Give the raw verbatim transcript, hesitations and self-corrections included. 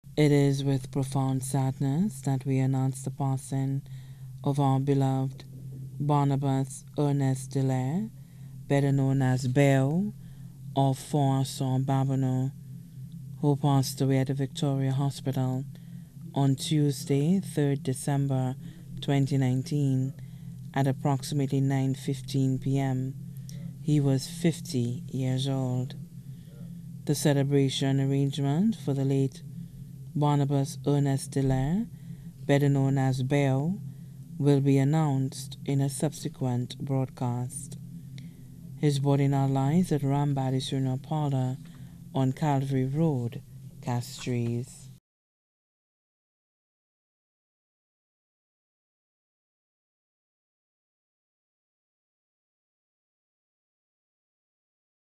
It is with profound sadness that we announce the passing of our beloved Barnabas Ernest Delaire, better known as Bell of Fort-Saint-Barnabas, who passed away at the Victoria Hospital on Tuesday, third December twenty nineteen, at approximately nine fifteen p m He was fifty years old. The celebration arrangement for the late Barnabas Ernest Delaire, better known as Bell, will be announced in a subsequent broadcast. His body now lies at Rambady's funeral parlor on Calvary Road, Castries.